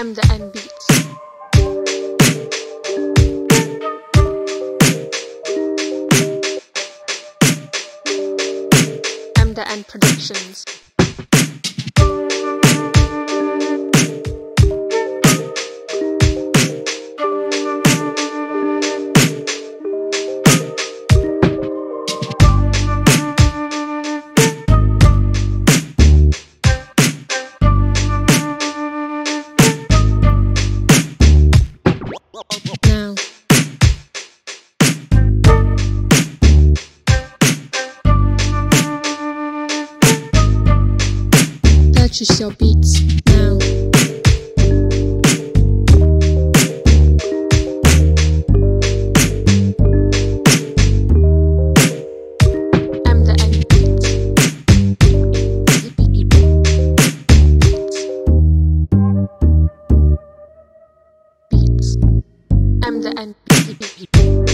M the N Beats. M the N Productions. Now purchase your beats now. M the N Beats. Beats. M the N Beats.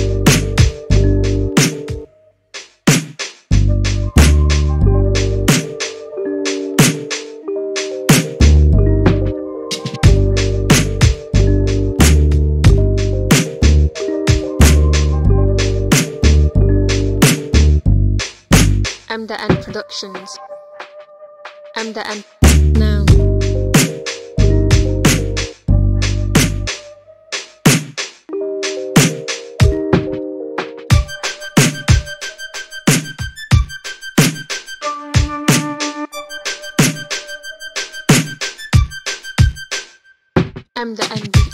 M the N Productions. M the N now. M the N Beats.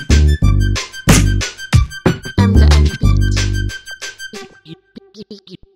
M the N Beats.